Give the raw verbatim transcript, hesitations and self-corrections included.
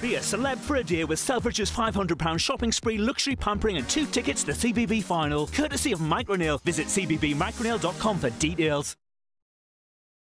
Be a celeb for a day with Selfridge's five hundred pound shopping spree, luxury pampering and two tickets to the C B B final. Courtesy of Micronail. Visit c b b micronail dot com for details.